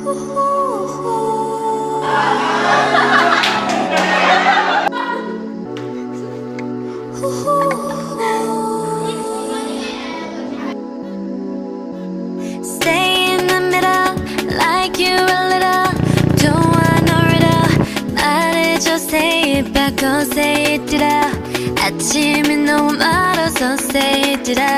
Stay in the middle, like you a little. Don't want no riddle. 말해줘, say it back, oh say it Ditto. 아침이 너무 멀어서 say it Ditto.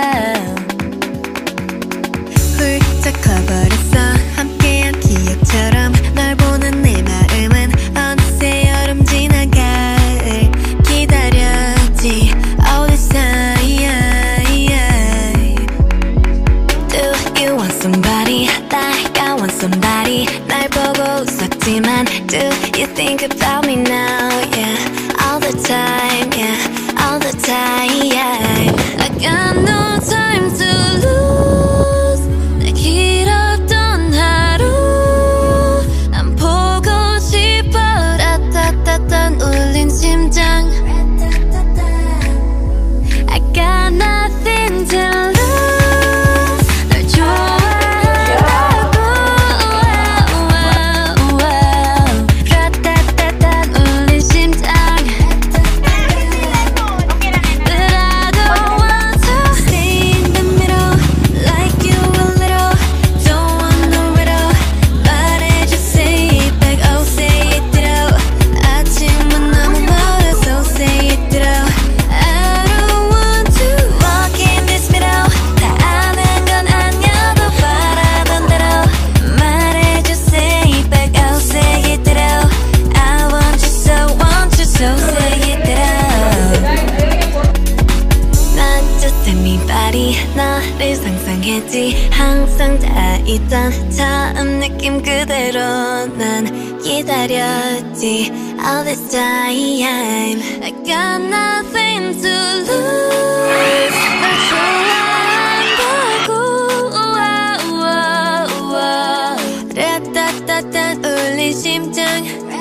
훌쩍 커버렸어 함께한 기억처럼 널 보는 내 마음은 어느새 여름 지나갈 기다렸지 all this time. Do you want somebody like I want somebody 날 보고 웃었지만 do you think about me now yeah all the time yeah all the time yeah. I got no time to lose 내 길었던 하루 난 보고 싶어 라따따따 울린 심장 I got nothing to lose 널 좋아한다고 라따따따 울린 심장 But I don't want to stay in the middle like you a little don't want no riddle 말해줘 say it back oh say it Ditto 아침은 너무 멀어서 say it Ditto I don't want to walk in this middle 다 아는 건 아니어도 바라던 대로 말해줘 say it back oh say it Ditto I want you so say it Ditto Not just anybody 너를 상상했지 항상 다 있던 처음 느낌 그대로 난 기다렸지 all this time I got nothing to lose 널 좋아한다고 라따따따 울린 심장